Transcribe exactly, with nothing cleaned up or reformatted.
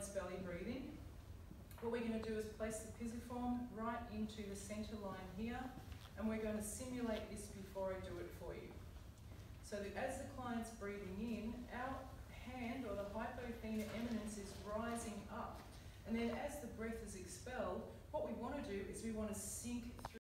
client's belly breathing. What we're going to do is place the pisiform right into the center line here, and we're going to simulate this before I do it for you. So that as the client's breathing in, our hand or the hypothenar eminence is rising up. And then as the breath is expelled, what we want to do is we want to sink